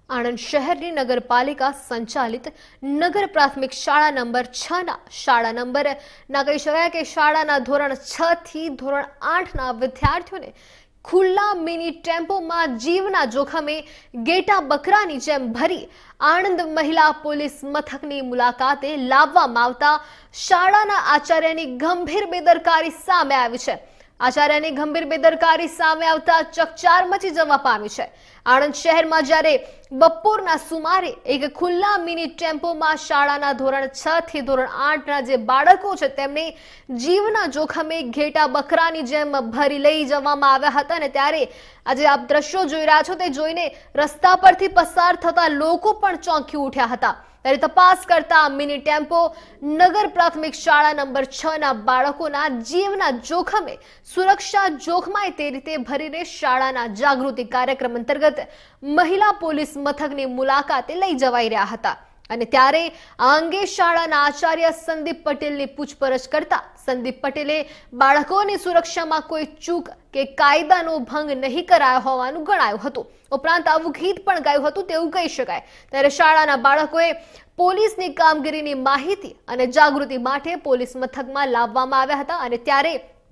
આણંદ શહેરની નગરપાલિકા સંચાલિત નગર પ્રાથમિક શાળા નંબર 6 ના શાળા નંબરના કહી શકાય કે શાળાના ધોરણ 6 થી ધોરણ 8 ના વિદ્યાર્થીઓને ખુલ્લા મિની ટેમ્પોમાં જીવના જોખમે ગેટા બકરાની જેમ ભરી આણંદ મહિલા પોલીસ મથકની મુલાકાતે લાવવામાં આવતા શાળાના આચાર્યની ગંભીર બેદરકારી સામે આવી છે। આચાર્યની ગંભીર બેદરકારી સામે આવતા ચકચાર મચી જવા પામી છે। આણંદ શહેરમાં જ્યારે બપોરના સુમારે એક ખુલ્લા મિની ટેમ્પોમાં શાળાના ધોરણ 6 થી ધોરણ 8 ના જે બાળકો છે તેમને જીવના જોખમે ઘેટા બકરાની જેમ ભરી લઈ જવામાં આવ્યા હતા અને ત્યારે આજે આપ દ્રશ્યો જોઈ રહ્યા છો તે જોઈને રસ્તા પરથી પસાર થતા લોકો પણ ચોંકી ઉઠ્યા હતા। ત્યારે તપાસ કરતા મિની ટેમ્પો નગર પ્રાથમિક શાળા નંબર 6 ના બાળકોના જીવના જોખમે સુરક્ષા જોખમાય તે રીતે ભરીને શાળાના જાગૃતિ કાર્યક્રમ અંતર્ગત મહિલા પોલીસ મથકની મુલાકાતે લઈ જવાઈ રહ્યા હતા અને ત્યારે આ અંગે શાળાના આચાર્ય સંદીપ પટેલની પૂછપરછ કરતા સંદીપ પટેલે બાળકોની સુરક્ષામાં કોઈ ચૂક કે કાયદાનો ભંગ નહીં કરાયો હોવાનું ગણાયું હતું। ઉપરાંત આવું ગીત પણ ગાયું હતું તેવું કહી શકાય। ત્યારે શાળાના બાળકોએ પોલીસની કામગીરીની માહિતી અને જાગૃતિ માટે પોલીસ મથકમાં લાવવામાં આવ્યા હતા અને ત્યારે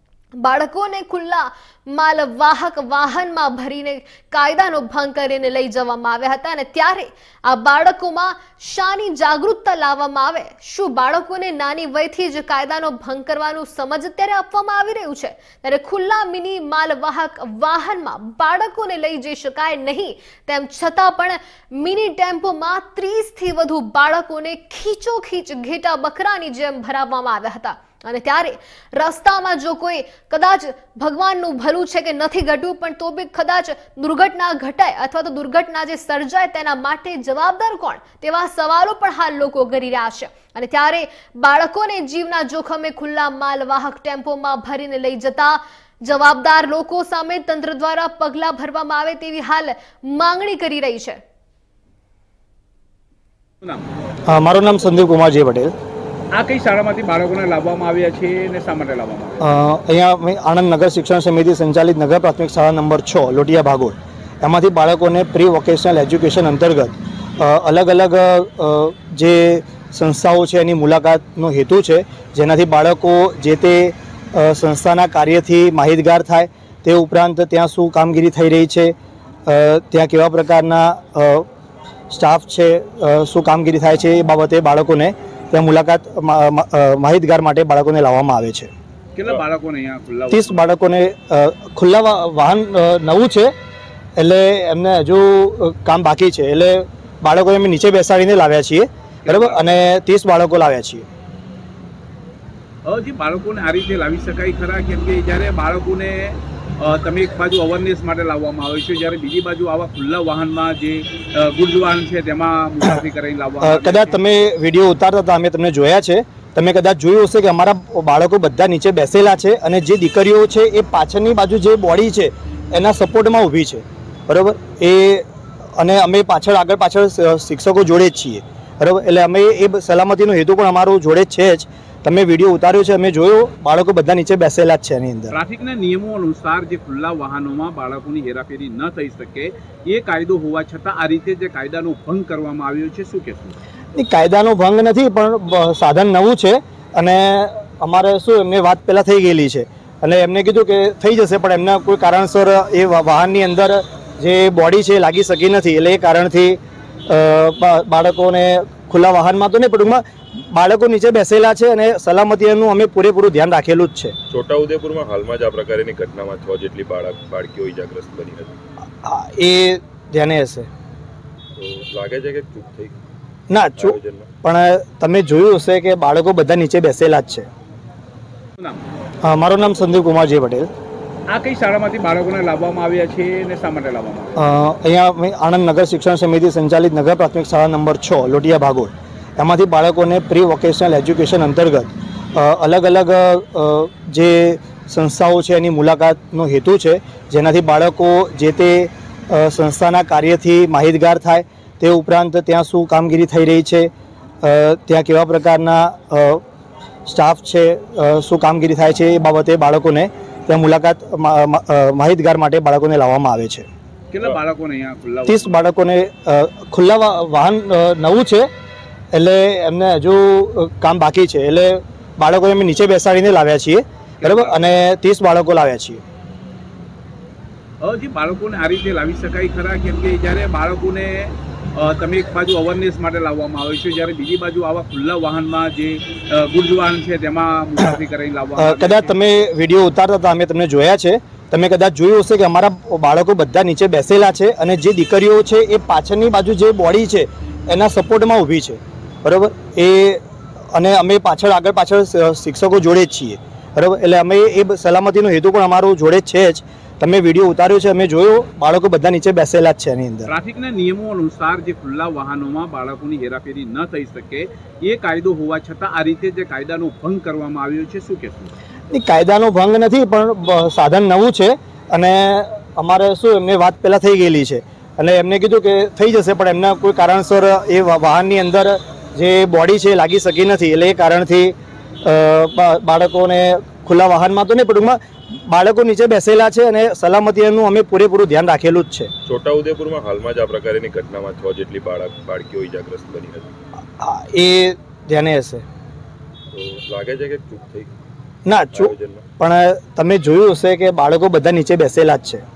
બાળકોને ખુલ્લા માલવાહક વાહનમાં ભરીને કાયદાનો ભંગ કરીને લઈ જવામાં આવ્યા હતા અને ત્યારે આ બાળકોમાં શાની જાગૃતતા લાવવામાં આવે, શું બાળકોને નાની વયથી જ કાયદાનો ભંગ કરવાનું સમજ અત્યારે આપવામાં આવી રહ્યું છે। ત્યારે ખુલ્લા મિની માલવાહક વાહનમાં બાળકોને લઈ જઈ શકાય નહીં તેમ છતાં પણ મિની ટેમ્પોમાં 30 થી વધુ બાળકોને ખીચોખીચ ઘેટા બકરાની જેમ ભરાવવામાં આવ્યા હતા અને ત્યારે રસ્તામાં જો કોઈ કદાચ ભગવાનનું ભલું છે કે નથી ઘટ્યું પણ તો બી કદાચ દુર્ઘટના ઘટાય અથવા તો દુર્ઘટના જે સર્જાય તેના માટે જવાબદાર કોણ તેવા સવાલો પણ હાલ લોકો કરી રહ્યા છે અને ત્યારે બાળકોને જીવના જોખમે ખુલ્લા માલવાહક ટેમ્પોમાં ભરીને લઈ જતા જવાબદાર લોકો સામે તંત્ર દ્વારા પગલાં ભરવામાં આવે તેવી હાલ માંગણી કરી રહી છે। મારું નામ સંદીપ કુમારજી પટેલ। આ કઈ શાળામાંથી બાળકોને લાવવામાં આવ્યા છે અને શા માટે લાવવામાં અહીંયા આણંદ નગર શિક્ષણ સમિતિ સંચાલિત નગર પ્રાથમિક શાળા નંબર 6 લોટિયા ભાગોળ એમાંથી બાળકોને પ્રી વોકેશનલ એજ્યુકેશન અંતર્ગત અલગ અલગ જે સંસ્થાઓ છે એની મુલાકાતનો હેતુ છે જેનાથી બાળકો જે તે સંસ્થાના કાર્યથી માહિતગાર થાય તે ઉપરાંત ત્યાં શું કામગીરી થઈ રહી છે, ત્યાં કેવા પ્રકારના સ્ટાફ છે, શું કામગીરી થાય છે એ બાબતે બાળકોને ત્યાં મુલાકાત માહિતગાર માટે બાળકોને લાવવામાં આવે છે। કેટલા બાળકોને અહીંયા ખુલ્લા 30 બાળકોને ખુલ્લા વાહન નવું છે એટલે એમને હજુ કામ બાકી છે એટલે બાળકોને અમે નીચે બેસાડીને લાવ્યા છીએ બરાબર અને 30 બાળકો લાવ્યા છીએ। જે બાળકોને આ રીતે લાવી શકાય ખરા કેમ કે જ્યારે બાળકોને તમે એક બાજુ અવેરનેસ માટે લાવવામાં આવે છે જ્યારે બીજી બાજુ આવા ખુલ્લા વાહનમાં જે ગુડ્સ વાહન છે તેમાં મુસાફરી કરી લાવવામાં કદાચ તમે વિડીયો ઉતારતા હતા અમે તમને જોયા છે, તમે કદાચ જોયું હશે કે અમારા બાળકો બધા નીચે બેસેલા છે અને જે દીકરીઓ છે એ પાછળની બાજુ જે બોડી છે એના સપોર્ટમાં ઊભી છે બરાબર એ અને અમે આગળ પાછળ શિક્ષકો જોડે જ છીએ બરાબર એટલે અમે એ સલામતીનો હેતુ પણ અમારો જોડે જ છે જ। તમે વિડીયો ઉતાર્યો છે અમે જોયો બાળકો બધા નીચે બેસેલા જ છે એની અંદર। ટ્રાફિકના નિયમો અનુસાર જે ખુલ્લા વાહનોમાં બાળકોની હેરાફેરી ન થઈ શકે એ કાયદો હોવા છતાં આ રીતે જે કાયદાનો ભંગ કરવામાં આવ્યો છે શું કહેશો? કાયદાનો ભંગ નથી પણ સાધન નવું છે અને અમારે શું એમને વાત પહેલાં થઈ ગયેલી છે અને એમને કીધું કે થઈ જશે પણ એમના કોઈ કારણસર એ વાહનની અંદર જે બોડી છે લાગી શકી નથી એટલે એ કારણથી બાળકોને ખુલ્લા વાહનમાં તો નહીં પણ બાળકો નીચે બેસેલા છે અને સલામતીનું અમે પૂરેપૂરું ધ્યાન રાખેલું જ છે। છોટાઉદેપુરમાં હાલમાં જ આ પ્રકારની ઘટનામાં 6 જેટલી બાળકીઓ ઇજાગ્રસ્ત બની હતી એ ધ્યાને હશે લાગે છે કે ચૂક થઈ ના ચૂક પણ તમે જોયું હશે કે બાળકો બધા નીચે બેસેલા જ છે। મારું નામ સંદીપ કુમારજી પટેલ। આ કઈ શાળામાંથી બાળકોને લાવવામાં આવ્યા છે અને શા માટે લાવવામાં અહીંયા આણંદ નગર શિક્ષણ સમિતિ સંચાલિત નગર પ્રાથમિક શાળા નંબર 6 લોટિયા ભાગોળ એમાંથી બાળકોને પ્રી વોકેશનલ એજ્યુકેશન અંતર્ગત અલગ અલગ જે સંસ્થાઓ છે એની મુલાકાતનો હેતુ છે જેનાથી બાળકો જે તે સંસ્થાના કાર્યથી માહિતગાર થાય તે ઉપરાંત ત્યાં શું કામગીરી થઈ રહી છે, ત્યાં કેવા પ્રકારના સ્ટાફ છે, શું કામગીરી થાય છે એ બાબતે બાળકોને ત્યાં મુલાકાત માહિતગાર માટે બાળકોને લાવવામાં આવે છે। કેટલા બાળકોને અહીંયા ખુલ્લા 30 બાળકોને ખુલ્લા વાહન નવું છે એટલે એમને હજુ કામ બાકી છે એટલે બાળકોને અમે નીચે બેસાડીને લાવ્યા છીએ બરાબર અને 30 બાળકો લાવ્યા છીએ. જે બાળકોને આ રીતે લાવી શકાય ખરા કેમ કે જ્યારે બાળકોને તમે એક બાજુ અવેરનેસ માટે લાવવામાં આવે છે જ્યારે બીજી બાજુ આવા ખુલ્લા વાહનમાં જે ગુડ્સ વાહન છે તેમાં મુસાફરી કરીને લાવવામાં કદાચ તમે વિડીયો ઉતારતા હતા અમે તમને જોયા છે તમે કદાચ જોયું હશે કે અમારા બાળકો બધા નીચે બેસેલા છે અને જે દીકરીઓ છે એ પાછળની બાજુ જે બોડી છે એના સપોર્ટમાં ઊભી છે બરાબર એ અને અમે આગળ પાછળ શિક્ષકો જોડે જ છીએ બરાબર એટલે અમે એ સલામતીનો હેતુ પણ અમારો જોડે જ છે જ. તમે વિડીયો ઉતાર્યો છે અમે જોયો બાળકો બધા નીચે બેસેલા જ છે એની અંદર. ટ્રાફિકના નિયમો અનુસાર જે ખુલ્લા વાહનોમાં બાળકોની હેરાફેરી ન થઈ શકે એ કાયદો હોવા છતાં આ રીતે જે કાયદાનો ભંગ કરવામાં આવ્યો છે શું કહેશું? એ કાયદાનો ભંગ નથી પણ સાધન નવું છે અને અમારે શું એમને વાત પહેલાં થઈ ગયેલી છે અને એમને કીધું કે થઈ જશે પણ એમના કોઈ કારણસર એ વાહનની અંદર જે બોડી છે એ લાગી શકી નથી એટલે એ કારણથી બાળકોને ખુલ્લા વાહનમાં તો નહીં પણ બાળકો નીચે બેસેલા છે અને સલામતીનું અમે પૂરેપૂરું ધ્યાન રાખેલું જ છે. છોટાઉદેપુરમાં હાલમાં જ આ પ્રકારની ઘટનામાં 6 જેટલી બાળકીઓ ઈજાગ્રસ્ત બની હતી. એ ધ્યાને હશે તો લાગે છે કે ચૂક થઈ ના ચૂક પણ તમે જોયું હશે કે બાળકો બધા નીચે બેસેલા જ છે.